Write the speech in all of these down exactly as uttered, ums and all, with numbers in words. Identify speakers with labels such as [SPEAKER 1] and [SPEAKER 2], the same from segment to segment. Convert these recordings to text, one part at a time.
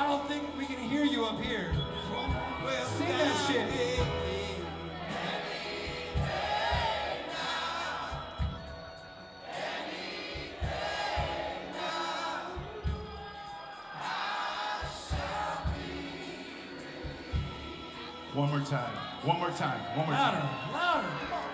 [SPEAKER 1] don't think we can hear you up here. Sing that shit.
[SPEAKER 2] One more time. One more time. One more
[SPEAKER 1] Louder,
[SPEAKER 2] time.
[SPEAKER 1] louder.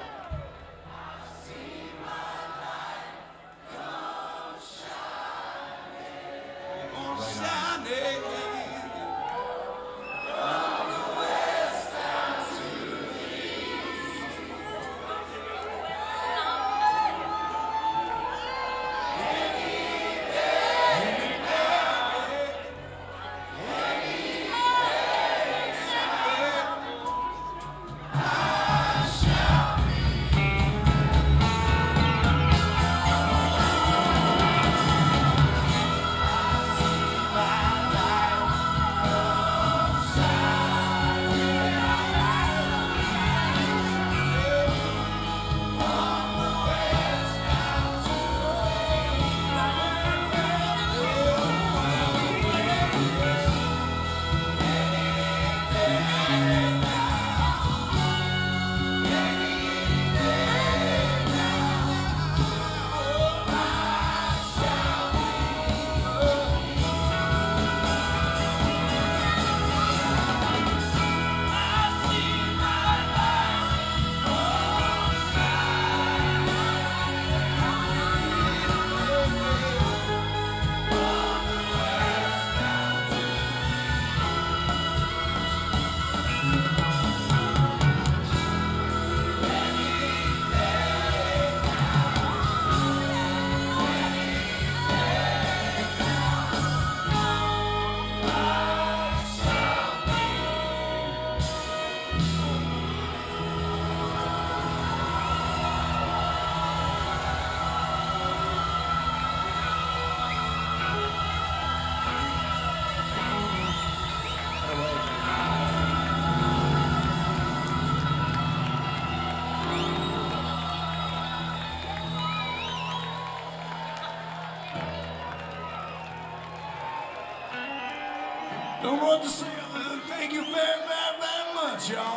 [SPEAKER 1] Don't want to say uh, thank you very, very, very much, y'all.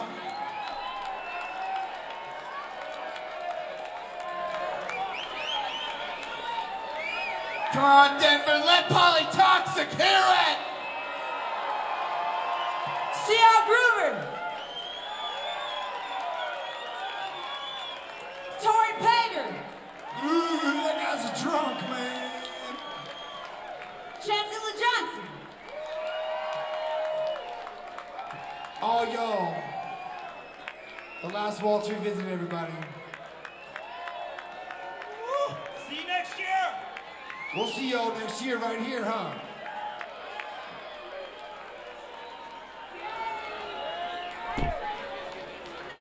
[SPEAKER 1] Come on, Denver, let Polytoxic hear it!
[SPEAKER 3] See how grooving! Tori Pager!
[SPEAKER 1] Ooh, that guy's a drunk, man.
[SPEAKER 3] Chancellor Johnson!
[SPEAKER 1] All y'all. The last Waltz revisit, everybody.
[SPEAKER 4] See you next year!
[SPEAKER 1] We'll see y'all next year right here, huh?